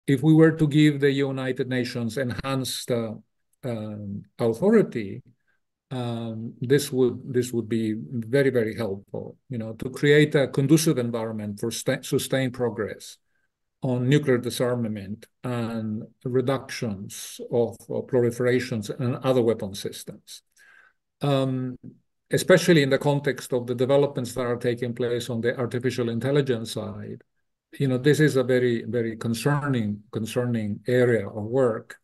if we were to give the United Nations enhanced authority, this would be very, very helpful, to create a conducive environment for sustained progress on nuclear disarmament and reductions of proliferations and other weapon systems. Especially in the context of the developments that are taking place on the artificial intelligence side, this is a very, very concerning area of work.